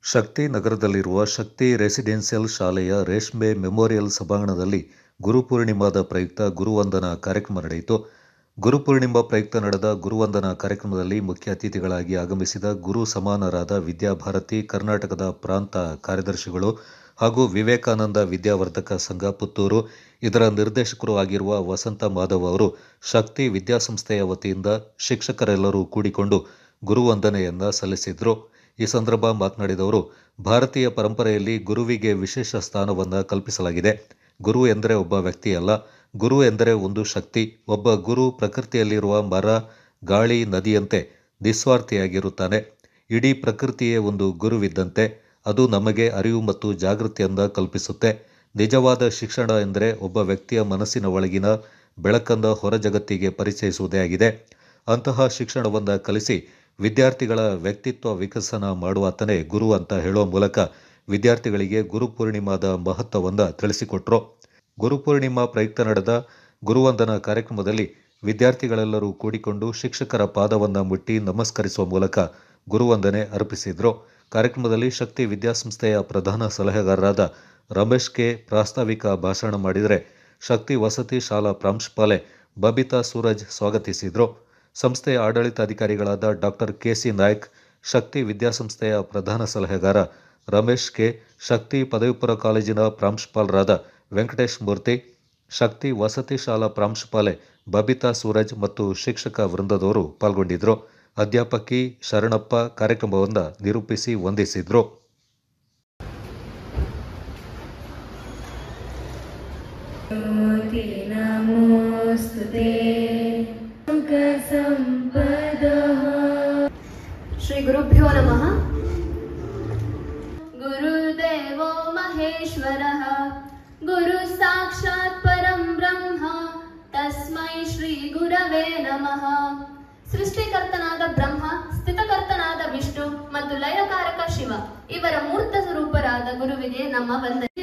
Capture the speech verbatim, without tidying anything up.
ಶಕ್ತಿ ನಗರದಲ್ಲಿರುವ ಶಕ್ತಿ ರೆಸಿಡೆನ್ಷಿಯಲ್ ಶಾಲೆಯ ರೇಷ್ಮೆ ಮೆಮೋರಿಯಲ್ ಸಭಾಂಗಣದಲ್ಲಿ ಗುರುಪೂರ್ಣಿಮಾದ ಪ್ರಯುಕ್ತ ಗುರುವಂದನಾ ಕಾರ್ಯಕ್ರಮ ನಡೆಯಿತು. ಗುರುಪೂರ್ಣಿಮಾ ಪ್ರಯುಕ್ತ ನಡೆದ ಗುರುವಂದನಾ ಕಾರ್ಯಕ್ರಮದಲ್ಲಿ ಮುಖ್ಯ ಅತಿಥಿಗಳಾಗಿ ಆಗಮಿಸಿದ ಗುರು ಸಮಾನರಾದ ವಿದ್ಯಾಭಾರತಿ ಕರ್ನಾಟಕದ ಪ್ರಾಂತ ಕಾರ್ಯದರ್ಶಿಗಳು ಹಾಗೂ ವಿವೇಕಾನಂದ ವಿದ್ಯಾವರ್ಧಕ ಸಂಘ ಪುತ್ತೂರು ಇದರ ನಿರ್ದೇಶಕರು ಆಗಿರುವ ವಸಂತ ಮಾಧವ್ ಅವರು ಶಕ್ತಿ ವಿದ್ಯಾಸಂಸ್ಥೆಯ ವತಿಯಿಂದ ಶಿಕ್ಷಕರೆಲ್ಲರೂ ಕೂಡಿಕೊಂಡು ಗುರುವಂದನೆಯನ್ನು ಸಲ್ಲಿಸಿದರು. ಈ ಸಂದರ್ಭ ಮಾತನಾಡಿದವರು, ಭಾರತೀಯ ಪರಂಪರೆಯಲ್ಲಿ ಗುರುವಿಗೆ ವಿಶೇಷ ಸ್ಥಾನವನ್ನು ಕಲ್ಪಿಸಲಾಗಿದೆ. ಗುರು ಎಂದರೆ ಒಬ್ಬ ವ್ಯಕ್ತಿಯಲ್ಲ, ಗುರು ಎಂದರೆ ಒಂದು ಶಕ್ತಿ. ಒಬ್ಬ ಗುರು ಪ್ರಕೃತಿಯಲ್ಲಿರುವ ಮರ, ಗಾಳಿ, ನದಿಯಂತೆ ನಿಸ್ವಾರ್ಥಿಯಾಗಿರುತ್ತಾನೆ. ಇಡೀ ಪ್ರಕೃತಿಯೇ ಒಂದು ಗುರುವಿದ್ದಂತೆ. ಅದು ನಮಗೆ ಅರಿವು ಮತ್ತು ಜಾಗೃತಿಯನ್ನು ಕಲ್ಪಿಸುತ್ತೆ. ನಿಜವಾದ ಶಿಕ್ಷಣ ಎಂದರೆ ಒಬ್ಬ ವ್ಯಕ್ತಿಯ ಮನಸ್ಸಿನ ಒಳಗಿನ ಬೆಳಕನ್ನು ಹೊರ ಜಗತ್ತಿಗೆ ಪರಿಚಯಿಸುವುದೇ ಆಗಿದೆ. ಅಂತಹ ಶಿಕ್ಷಣವನ್ನು ಕಲಿಸಿ ವಿದ್ಯಾರ್ಥಿಗಳ ವ್ಯಕ್ತಿತ್ವ ವಿಕಸನ ಮಾಡುವಾತನೇ ಗುರು ಅಂತ ಹೇಳುವ ಮೂಲಕ ವಿದ್ಯಾರ್ಥಿಗಳಿಗೆ ಗುರುಪೂರ್ಣಿಮಾದ ಮಹತ್ವವನ್ನು ತಿಳಿಸಿಕೊಟ್ರು. ಗುರುಪೂರ್ಣಿಮಾ ಪ್ರಯುಕ್ತ ನಡೆದ ಗುರುವಂದನಾ ಕಾರ್ಯಕ್ರಮದಲ್ಲಿ ವಿದ್ಯಾರ್ಥಿಗಳೆಲ್ಲರೂ ಕೂಡಿಕೊಂಡು ಶಿಕ್ಷಕರ ಪಾದವನ್ನು ಮುಟ್ಟಿ ನಮಸ್ಕರಿಸುವ ಮೂಲಕ ಗುರುವಂದನೆ ಅರ್ಪಿಸಿದರು. ಕಾರ್ಯಕ್ರಮದಲ್ಲಿ ಶಕ್ತಿ ವಿದ್ಯಾಸಂಸ್ಥೆಯ ಪ್ರಧಾನ ಸಲಹೆಗಾರರಾದ ರಮೇಶ್ ಕೆ ಪ್ರಾಸ್ತಾವಿಕ ಭಾಷಣ ಮಾಡಿದರೆ, ಶಕ್ತಿ ವಸತಿ ಶಾಲಾ ಪ್ರಾಂಶುಪಾಲೆ ಬಬಿತಾ ಸೂರಜ್ ಸ್ವಾಗತಿಸಿದರು. ಸಂಸ್ಥೆಯ ಆಡಳಿತಾಧಿಕಾರಿಗಳಾದ doctor K C Naik, Shakti ವಿದ್ಯಾಸಂಸ್ಥೆಯ ಪ್ರಧಾನ ಸಲಹೆಗಾರ ರಮೇಶ್ ಕೆ, ಶಕ್ತಿ ಪದವಿಪೂರ್ವ ಕಾಲೇಜಿನ ಪ್ರಾಂಶುಪಾಲರಾದ ವೆಂಕಟೇಶ್ ಮೂರ್ತಿ, ಶಕ್ತಿ ವಸತಿ ಶಾಲಾ ಪ್ರಾಂಶುಪಾಲೆ ಬಬಿತಾ ಸೂರಜ್ ಮತ್ತು ಶಿಕ್ಷಕ ವೃಂದದವರು ಪಾಲ್ಗೊಂಡಿದ್ದರು. ಅಧ್ಯಾಪಕಿ ಶರಣಪ್ಪ ಕಾರ್ಯಕ್ರಮವನ್ನು ನಿರೂಪಿಸಿ ವಂದಿಸಿದರು. ಶ್ರೀ ಗುರುಭ್ಯೋ ನಮಃ. ಗುರುದೇವೋ ಮಹೇಶ್ವರಃ ಗುರು ಸಾಕ್ಷಾತ್ ಪರಂ ಬ್ರಹ್ಮ ತಸ್ಮೈ ಶ್ರೀ ಗುರವೇ ನಮಃ. ಸೃಷ್ಟಿಕರ್ತನಾದ ಬ್ರಹ್ಮ, ಸ್ಥಿತಕರ್ತನಾದ ವಿಷ್ಣು ಮತ್ತು ಲಯಕಾರಕ ಶಿವ ಇವರ ಮೂರ್ತ ಸ್ವರೂಪರಾದ ಗುರುವಿಗೆ ನಮ್ಮ ವಂದನೆ.